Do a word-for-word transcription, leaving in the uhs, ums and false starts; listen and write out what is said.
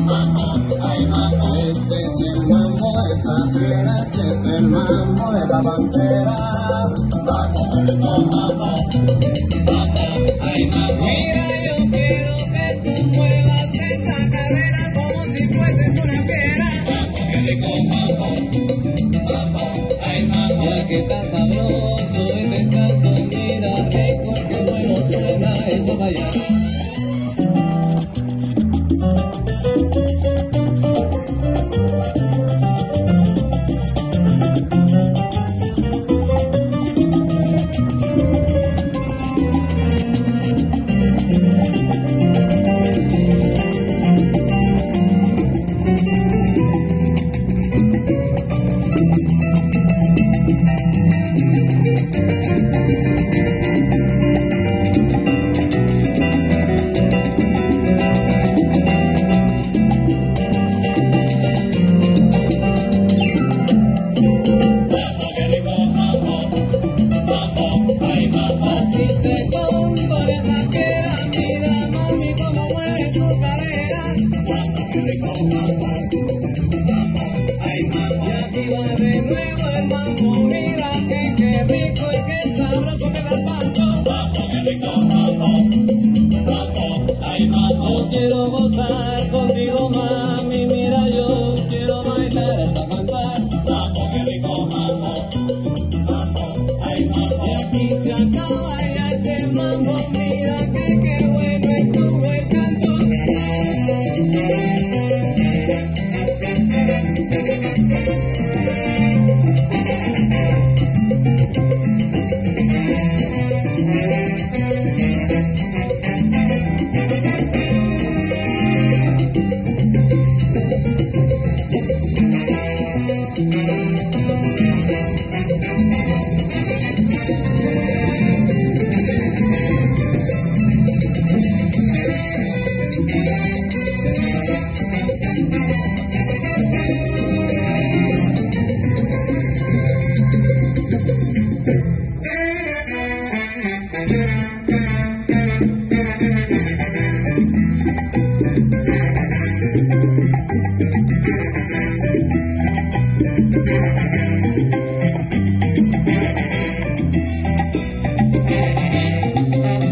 Este es el mambo de esta fiera, este es el mambo de la pantera. Ay, mambo. Mira, yo quiero que tú muevas esa cadera como si fueses una fiera. Mambo, qué rico, mambo. Mambo, ay, mambo. Ya que está sabroso y me canto, mira, rico, que bueno suena, echa para allá. Quiero gozar contigo, mami, mira, yo quiero bailar hasta cantar. Mambo, qué rico, mambo, mambo, ay, mambo. Y aquí se acaba ya este mambo, mira que qué bueno estuvo el canto. Thank you.